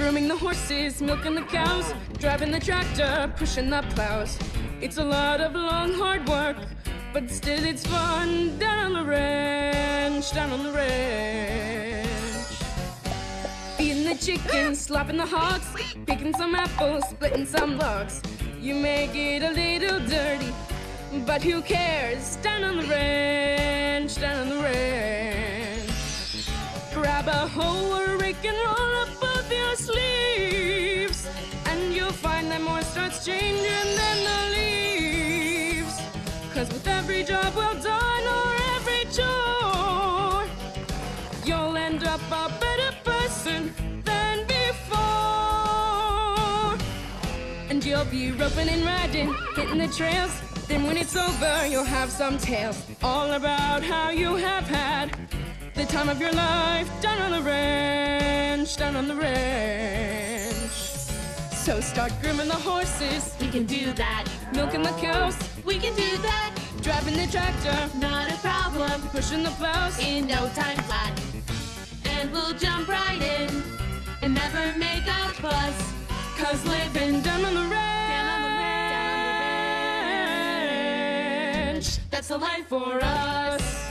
Grooming the horses, milking the cows, driving the tractor, pushing the plows. It's a lot of long, hard work, but still it's fun down on the ranch, down on the ranch. Feeding the chickens, slopping the hogs, picking some apples, splitting some logs. You may get a little dirty, but who cares? Down on the ranch, down on the ranch. Grab a hoe or a rake and roll up both your sleeves, and you'll find that more starts changing than the leaves. 'Cause with every job well done or every chore, you'll end up a better person than before. And you'll be roping and riding, hitting the trails. Then when it's over, you'll have some tales all about how you have had the time of your life down on the ranch, down on the ranch. So start grooming the horses, We can do that. milking the cows, We can do that. driving the tractor, Not a problem. pushing the plows. In no time flat. And we'll jump right in and never make a fuss. 'Cause living down on the Down on the ranch. ranch, that's the life for us.